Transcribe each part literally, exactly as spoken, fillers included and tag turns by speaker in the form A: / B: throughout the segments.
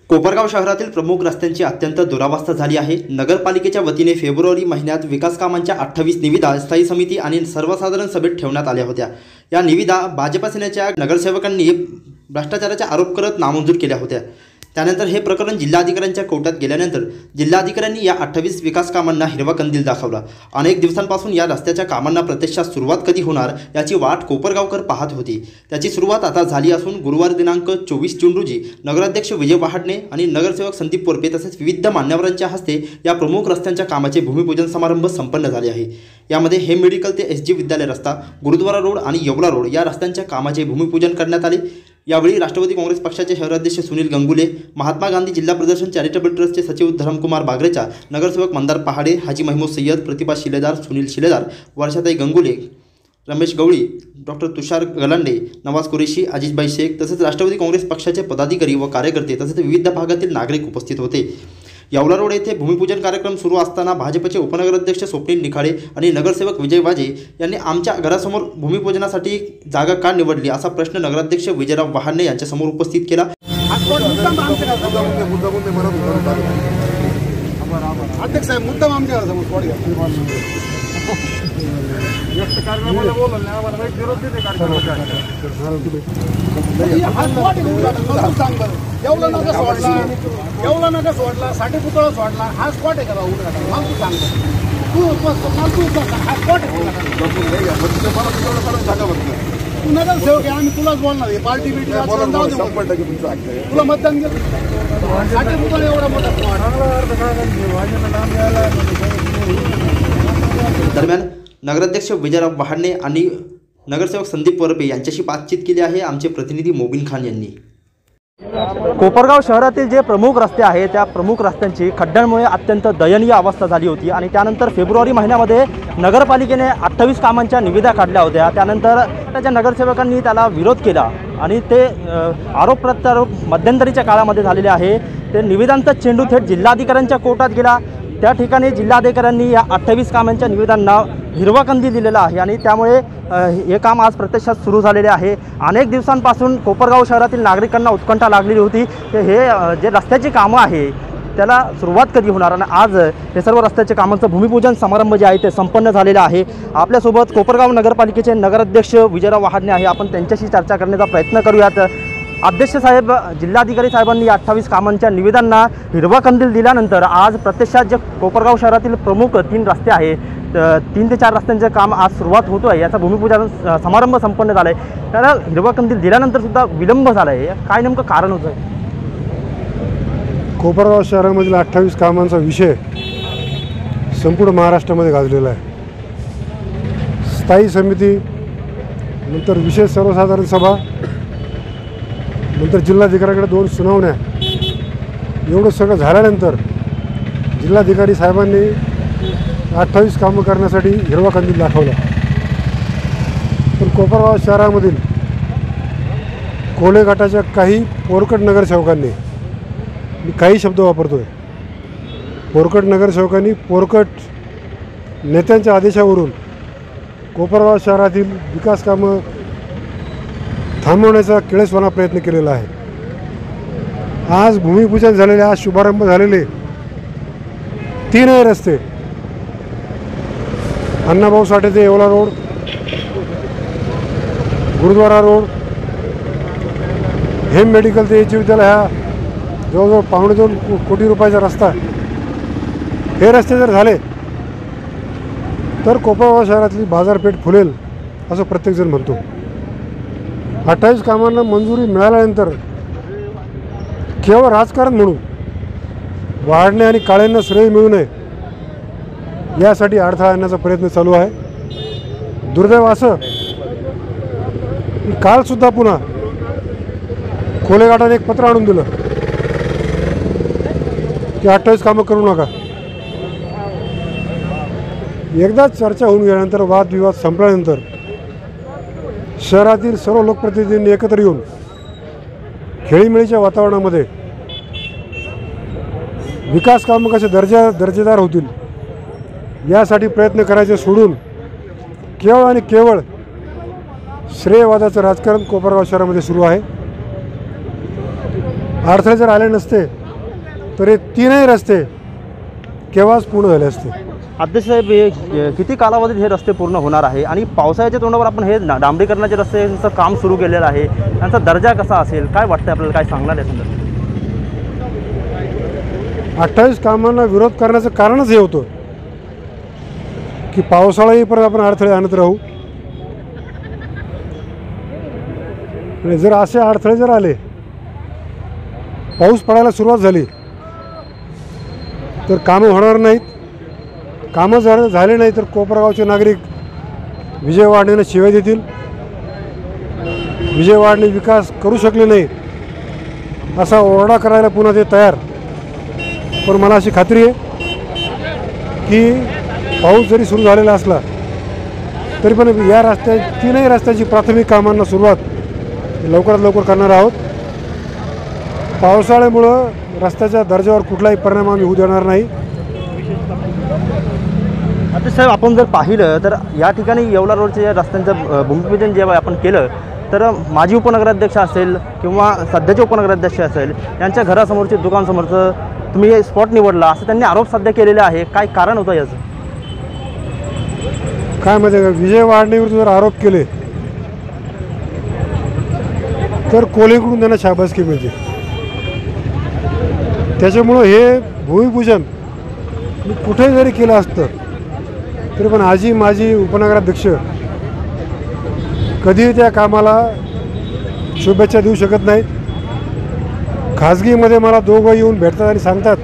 A: कोपरगाव शहरातील प्रमुख रस्त्यांची अत्यंत दुरावस्था झाली आहे। नगरपालिकेच्या वतीने फेब्रुवारी महिन्यात विकास कामांच्या अठ्ठावीस निविदा स्थायी समिती आणि सर्वसाधारण सभेत ठेवण्यात आल्या होत्या। या निविदा भाजप सेनेच्या नगरसेवकांनी भ्रष्टाचाराचा आरोप करत नामंजूर केल्या होत्या। त्यानंतर हे प्रकरण जिल्हाधिकाऱ्यांच्या कोर्टात गेल्यानंतर जिल्हाधिकाऱ्यांनी या अठ्ठावीस विकास कामांना हिरवा कंदील दाखवला। अनेक दिवसांपासून या रस्त्याच्या कामांना प्रत्यक्षात सुरुवात कधी होणार याची वाट कोपरगावकर पाहत होती। त्याची सुरुवात आता झाली असून गुरुवार दिनांक चोवीस जून रोजी नगराध्यक्ष विजय वहाडणे आणि नगरसेवक संदीप पोरपे तसेच विविध मान्यवरांच्या हस्ते या प्रमुख रस्त्यांच्या कामाचे भूमिपूजन समारंभ संपन्न झाले आहे। यामध्ये हे मेडिकल ते एस जी विद्यालय रस्ता, गुरुद्वारा रोड आणि येवला रोड या रस्त्यांच्या कामाचे भूमिपूजन करण्यात आले। यावेळी राष्ट्रवादी काँग्रेस पक्षाचे शहराध्यक्ष सुनील गंगुले, महात्मा गांधी जिल्हा प्रदर्शन चॅरिटेबल ट्रस्टचे सचिव धरमकुमार बागरेचा, नगरसेवक मंदार पहाडे, हाजी महमूद सय्यद, प्रतिभा शिलेदार, सुनील शिलेदार, वर्षाताई गंगुले, रमेश गवळी, डॉक्टर तुषार गलांडे, नवाज कुरेशी, अजिजभाई शेख तसेच राष्ट्रवादी काँग्रेस पक्षाचे पदाधिकारी व कार्यकर्ते तसेच विविध भागातील नागरिक उपस्थित होते। येवला रोड येथे भूमिपूजन कार्यक्रम सुरू असताना भाजपचे उपनगराध्यक्ष स्वप्नील निखाडे आणि नगरसेवक विजय वाजे यांनी आमच्या घरासमोर भूमिपूजनासाठी जागा का निवडली असा प्रश्न नगराध्यक्ष विजयराव वहाडणे यांच्यासमोर उपस्थित केला।
B: अध्यक्ष साहेब मुद्दाम आमच्या घरासमोर येवला नका सोडला येवला नका सोडला साठी पुतळा सोडला हा स्पॉट आहे का उद्घाटन मला तू सांग तू मला तू हा स्पॉट तू नगर सेवक आहे आम्ही तुलाच बोलणार आहे पार्टी बिटी तुला मतदान केलं साठी पुतळा एवढा मोठा
A: दरम्यान नगराध्यक्ष विजयराव वहाडणे आणि नगरसेवक संदीप पोरपे यांच्याशी बातचीत केली आहे आमचे प्रतिनिधी मोबिन खान यांनी।
C: कोपरगाव शहरातील जे प्रमुख रस्ते आहेत त्या प्रमुख रस्त्यांची खड्ड्यांमुळे अत्यंत दयनीय अवस्था झाली होती आणि त्यानंतर फेब्रुवारी महिन्यामध्ये नगरपालिकेने अठ्ठावीस कामांच्या निविदा काढल्या होत्या। त्यानंतर त्याच्या नगरसेवकांनी त्याला विरोध केला आणि ते आरोप प्रत्यारोप मध्यंतरीच्या काळामध्ये झालेले आहे। ते निविदांचा चेंडू थेट जिल्हाधिकाऱ्यांच्या कोर्टात गेला। त्या ठिकाणी जिल्हाधिकाऱ्यांनी या अठ्ठावीस कामांच्या निविदांना हिरवा कंदील दिलेला आहे आणि त्यामुळे हे काम आज प्रत्यक्षात सुरू झालेले आहे। अनेक दिवसांपासून कोपरगाव शहरातील नागरिकांना उत्कंठा लागलेली होती की हे जे रस्त्याची कामं आहे त्याला सुरुवात कधी होणार आणि आज हे सर्व रस्त्याच्या कामांचं भूमिपूजन समारंभ जे आहे ते संपन्न झालेलं आहे। आपल्यासोबत कोपरगाव नगरपालिकेचे नगराध्यक्ष विजयराव वहाडणे आहे, आपण त्यांच्याशी चर्चा करण्याचा प्रयत्न करूयात। अध्यक्ष साहेब, जिल्हाधिकारी साहेबांनी अठ्ठावीस कामांच्या निविदांना हिरवा कंदील दिल्यानंतर आज प्रत्यक्षात जे कोपरगाव शहरातील प्रमुख तीन रस्ते आहेत तीन ते चार रस्त्यांचे काम आज सुरुवात होतो आहे। याचा भूमिपूजन समारंभ संपन्न झाला आहे। त्याला हिरवा कंदील दिल्यानंतर सुद्धा विलंब झाला आहे, काय नेमकं कारण होतं?
D: कोपरगाव शहरामधील अठ्ठावीस कामांचा विषय संपूर्ण महाराष्ट्रामध्ये गाजलेला आहे। स्थायी समिती, नंतर विशेष सर्वसाधारण सभा, नंतर जिल्हाधिकाऱ्याकडे दोन सुनावण्या, एवढं सगळं झाल्यानंतर जिल्हाधिकारी साहेबांनी अठ्ठावीस कामं करण्यासाठी हिरवा कंदील दाखवला। पण कोपरगाव शहरामधील कोले गटाच्या काही पोरकट नगरसेवकांनी, मी काही शब्द वापरतोय, पोरकट नगरसेवकांनी पोरकट नेत्यांच्या आदेशावरून कोपरगाव शहरातील विकास कामं थांबवण्याचा केळसवाना प्रयत्न केलेला आहे। आज भूमिपूजन झालेले, आज शुभारंभ झालेले तीनही रस्ते, अण्णाभाऊ साठे ते Yeola road, Gurudwara road, Hem medical ते एच विद्यालय, हा जवळजवळ पावणे दोन कोटी रुपयाचा रस्ता, हे रस्ते जर झाले तर कोपरगाव शहरातली बाजारपेठ फुलेल असं प्रत्येकजण म्हणतो। अठ्ठावीस कामांना मंजुरी मिळाल्यानंतर केवळ राजकारण म्हणून वहाडणे आणि काळेंना श्रेय मिळू नये यासाठी अडथळा आणण्याचा प्रयत्न चालू आहे। दुर्दैव असं की कालसुद्धा पुन्हा कोले गटाने एक पत्र आणून दिलं की अठ्ठावीस कामं करू नका। एकदाच चर्चा होऊन गेल्यानंतर, वादविवाद संपल्यानंतर शहरातील सर्व लोकप्रतिनिधींनी एकत्र येऊन खेळीमेळीच्या वातावरणामध्ये विकास कामं कसे दर्जा दर्जेदार होतील यासाठी प्रयत्न करायचे सोडून केवळ आणि केवळ श्रेयवादाचं राजकारण कोपरगाव शहरामध्ये सुरू आहे। अडथळे जर आले नसते तर हे तीनही रस्ते केव्हाच पूर्ण झाले असते.
C: अध्यक्ष साहेब, हे किती कालावधीत हे रस्ते पूर्ण होणार आहे आणि पावसाळ्याच्या तोंडावर आपण हे डा- डांबरीकरणाचे रस्त्यांचं काम सुरू केलेलं आहे, त्यांचा दर्जा कसा असेल, काय वाटतं आपल्याला, काय सांगणार आहे संदर्भात?
D: अठ्ठावीस कामांना विरोध करण्याचं कारणच हे होतं की पावसाळा येईपर्यंत आपण अडथळे आणत राहू. आणि जर असे अडथळे जर आले, पाऊस पडायला सुरुवात झाली तर कामं होणार नाहीत. कामं जर झाले नाही तर कोपरगावचे नागरिक विजय वाढणेनं शिव्या देतील. विजय वाढणे विकास करू शकले नाही असा ओरडा करायला पुन्हा ते तयार. पण मला अशी खात्री आहे की पाऊस जरी सुरू झालेला असला तरी पण या रस्त्या तीनही रस्त्याची प्राथमिक कामांना सुरुवात लवकरात लवकर करणार आहोत. पावसाळ्यामुळं रस्त्याच्या दर्जावर कुठलाही परिणाम आम्ही होऊ देणार नाही.
C: अध्यक्ष साहेब, आपण जर पाहिलं तर या ठिकाणी येवला रोडच्या रस्त्यांचं अ, भूमिपूजन जेव्हा आपण केलं तर माजी उपनगराध्यक्ष असेल किंवा सध्याचे उपनगराध्यक्ष असेल यांच्या घरासमोरचे दुकानसमोरचं तुम्ही हे स्पॉट निवडला असं त्यांनी आरोप सध्या केलेले आहे. काय कारण होतं याचं?
D: काय माहिती आहे का, विजय वाढणेवर जर आरोप केले तर कोल्हेकडून त्यांना शाबासकी मिळते. त्याच्यामुळं हे भूमिपूजन मी कुठे जरी केलं असतं तरी पण आजी माजी उपनगराध्यक्ष कधीही त्या कामाला शुभेच्छा देऊ शकत नाहीत. खाजगीमध्ये मला दोघं येऊन भेटतात आणि सांगतात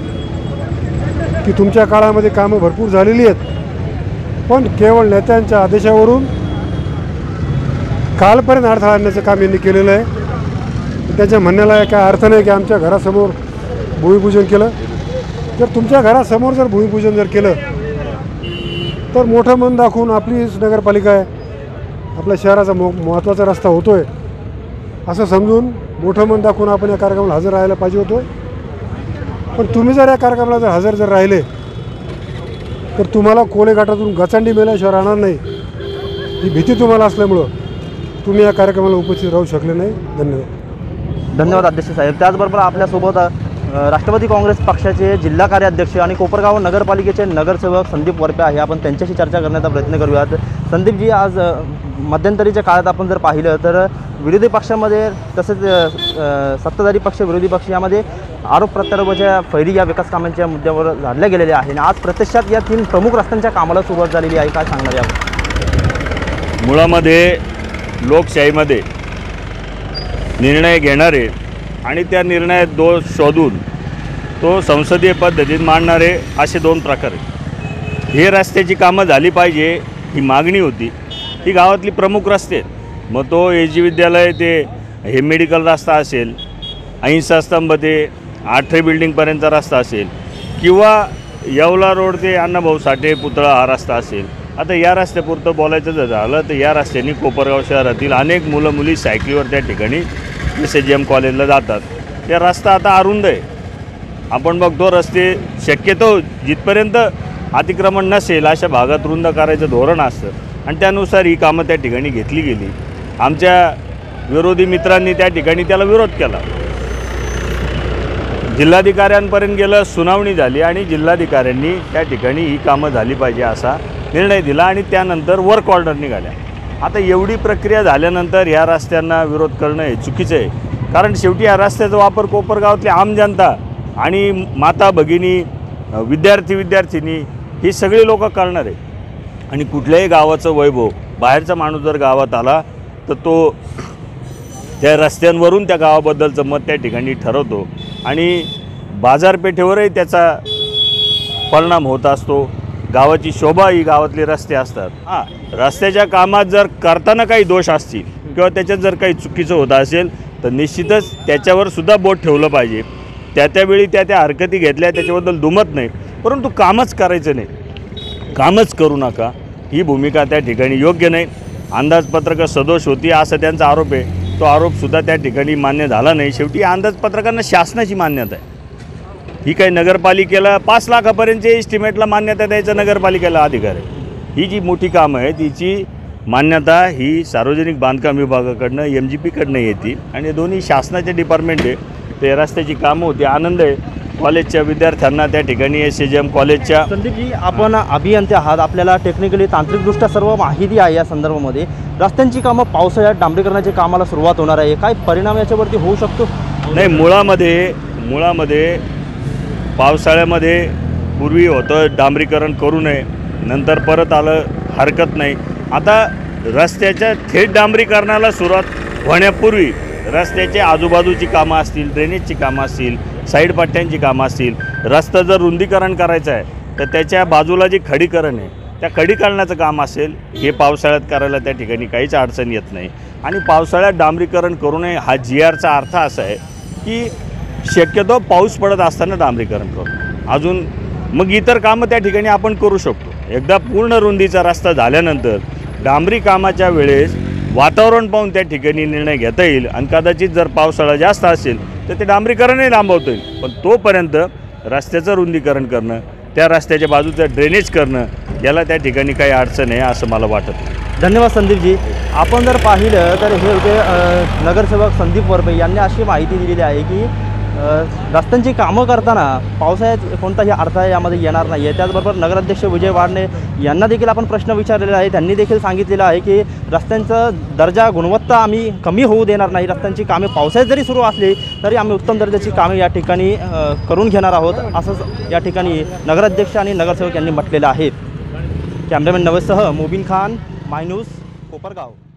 D: की तुमच्या काळामध्ये कामं भरपूर झालेली आहेत, पण केवळ नेत्यांच्या आदेशावरून कालपर्यंत अडथळा आणण्याचं काम यांनी केलेलं आहे. त्याच्या म्हणण्याला काय अर्थ नाही की आमच्या घरासमोर भूमिपूजन केलं. जर तुमच्या घरासमोर जर भूमिपूजन जर केलं तर मोठं मन दाखवून आपलीच नगरपालिका आहे, आपल्या शहराचा मो महत्त्वाचा रस्ता होतो आहे असं समजून मोठं मन दाखवून आपण या कार्यक्रमाला हजर राहायला पाहिजे होतो. पण तुम्ही जर या कार्यक्रमाला जर हजर जर राहिले तर तुम्हाला कोलेघाटातून गचांडी मेल्याशिवाय राहणार नाही ही भीती तुम्हाला असल्यामुळं तुम्ही या कार्यक्रमाला उपस्थित राहू शकले नाही. धन्यवाद.
C: धन्यवाद अध्यक्ष साहेब. त्याचबरोबर आपल्यासोबत अ, राष्ट्रवादी काँग्रेस पक्षाचे जिल्हा कार्याध्यक्ष आणि कोपरगाव नगरपालिकेचे नगरसेवक संदीप वरपे आहे. आपण त्यांच्याशी चर्चा करण्याचा प्रयत्न करूयात. संदीपजी, आज अ, मध्यंतरीच्या काळात आपण जर पाहिलं तर विरोधी पक्षामध्ये तसेच अ, सत्ताधारी पक्ष विरोधी पक्ष यामध्ये आरोप प्रत्यारोपाच्या फैरी या विकास कामांच्या मुद्द्यावर झाडल्या गेलेल्या आहे आणि आज प्रत्यक्षात या तीन प्रमुख रस्त्यांच्या कामाला सुरुवात झालेली आहे. काय सांगणार यावर?
E: मुळामध्ये लोकशाहीमध्ये निर्णय घेणारे आणि त्या निर्णयात दोष शोधून तो संसदीय पद्धतीत मांडणारे असे दोन प्रकार आहेत. हे रस्त्याची कामं झाली पाहिजे ही मागणी होती. ही गावातली प्रमुख रस्ते आहेत. मग तो ए जी विद्यालय ते हे मेडिकल रस्ता असेल, अहिंसा स्तंभ ते आठरे बिल्डिंगपर्यंतचा रस्ता असेल किंवा येवला रोड ते अण्णाभाऊ साठे पुतळा हा रस्ता असेल. आता या रस्त्यापुरतं बोलायचं जर झालं तर या रस्त्याने कोपरगाव शहरातील अनेक मुलं मुली सायकलीवर त्या ठिकाणी एस एच एम कॉलेजला जातात. त्या रस्ता आता अरुंद आहे. आपण बघतो रस्ते शक्यतो जिथपर्यंत अतिक्रमण नसेल अशा भागात रुंद करायचं धोरण असतं आणि त्यानुसार ही कामं त्या ठिकाणी घेतली गेली. आमच्या विरोधी मित्रांनी त्या ठिकाणी त्याला विरोध केला. जिल्हाधिकाऱ्यांपर्यंत गेलं, सुनावणी झाली आणि जिल्हाधिकाऱ्यांनी त्या ठिकाणी ही कामं झाली पाहिजे असा निर्णय दिला आणि त्यानंतर वर्क ऑर्डर निघाल्या. आता एवढी प्रक्रिया झाल्यानंतर ह्या रस्त्यांना विरोध करणं हे चुकीचं आहे. कारण शेवटी या रस्त्याचा वापर कोपरगावातली आम जनता आणि माता भगिनी, विद्यार्थी विद्यार्थिनी ही सगळी लोक करणार आहे. आणि कुठल्याही गावाचं वैभव बाहेरचा माणूस जर गावात आला तर तो त्या रस्त्यांवरून त्या गावाबद्दलचं मत त्या ठिकाणी ठरवतो आणि बाजारपेठेवरही त्याचा परिणाम होत असतो. गावाची शोभा ही गावातले रस्ते असतात. हां, रस्त्याच्या कामात जर करताना काही दोष असतील किंवा त्याच्यात जर काही चुकीचं होत असेल तर निश्चितच त्याच्यावर सुद्धा बोट ठेवलं पाहिजे. त्या त्यावेळी त्या त्या हरकती घेतल्या त्याच्याबद्दल दुमत नाही, परंतु कामच करायचं नाही, कामच करू नका ही भूमिका त्या ठिकाणी योग्य नाही. अंदाजपत्रकं सदोष होती असा त्यांचा आरोप आहे. तो आरोपसुद्धा त्या ठिकाणी मान्य झाला नाही. शेवटी अंदाजपत्रकांना शासनाची मान्यता आहे. ही काही नगरपालिकेला पाच लाखापर्यंतच्या एस्टिमेटला मान्यता द्यायचा नगरपालिकेला अधिकार आहे. ही जी मोठी कामं आहे तिची मान्यता ही सार्वजनिक बांधकाम विभागाकडनं एम जी पीकडनं येते आणि दोन्ही शासनाचे डिपार्टमेंट आहे. ते रस्त्याची कामं होती. आनंद आहे कॉलेजच्या विद्यार्थ्यांना त्या ठिकाणी एस एच एम कॉलेजच्या.
C: संदीपजी, आपण अभियंते आहात, आपल्याला टेक्निकली तांत्रिकदृष्ट्या सर्व माहिती आहे या संदर्भामध्ये. रस्त्यांची कामं पावसाळ्यात डांबरीकरणाच्या कामाला सुरुवात होणार आहे, काय परिणाम याच्यावरती होऊ शकतो?
E: नाही, मुळामध्ये मुळामध्ये पावसाळ्यामध्ये पूर्वी होतं डांबरीकरण करू नये, नंतर परत आलं हरकत नाही. आता रस्त्याच्या थेट डांबरीकरणाला सुरुवात होण्यापूर्वी रस्त्याच्या आजूबाजूची कामं असतील, ड्रेनेजची कामं असतील, साईड पट्ट्यांची कामं असतील, रस्ता जर रुंदीकरण करायचं आहे तर त्याच्या बाजूला जी खडीकरण आहे त्या खडीकरणाचं काम असेल, हे पावसाळ्यात करायला त्या ठिकाणी काहीच अडचण येत नाही. आणि पावसाळ्यात डांबरीकरण करू नये हा जी आरचा अर्थ असा आहे की शक्यतो पाऊस पडत असताना डांबरीकरण करू. अजून मग इतर कामं त्या ठिकाणी आपण करू शकतो. एकदा पूर्ण रुंदीचा रस्ता झाल्यानंतर डांबरी कामाच्या वेळेस वातावरण पाहून त्या ठिकाणी निर्णय घेता येईल. आणि कदाचित जर पावसाळा जास्त असेल तर ते डांबरीकरणही लांबवता येईल. पण तोपर्यंत रस्त्याचं रुंदीकरण करणं, त्या रस्त्याच्या बाजूचं ड्रेनेज करणं, याला त्या ठिकाणी काही अडचण आहे असं मला वाटत नाही.
C: धन्यवाद संदीपजी. आपण जर पाहिलं तर हे होते अ, नगरसेवक संदीप वरपे यांनी अशी माहिती दिलेली आहे की अ, रस्त्यांची कामं करताना पावसाळ्यात कोणताही अडथळा यामध्ये येणार नाही आहे. त्याचबरोबर नगराध्यक्ष विजय वाडणे यांना देखील आपण प्रश्न विचारलेला आहे. त्यांनी देखील सांगितलेलं आहे की रस्त्यांचा दर्जा, गुणवत्ता आम्ही कमी होऊ देणार नाही. रस्त्यांची कामे पावसाळ्यात जरी सुरू असली तरी आम्ही उत्तम दर्जाची कामे या ठिकाणी अ, करून घेणार आहोत, असंच या ठिकाणी नगराध्यक्ष आणि नगरसेवक यांनी म्हटलेलं आहे. कॅमेरामॅन नवेसह मोबिन खान, माय न्यूज, कोपरगाव.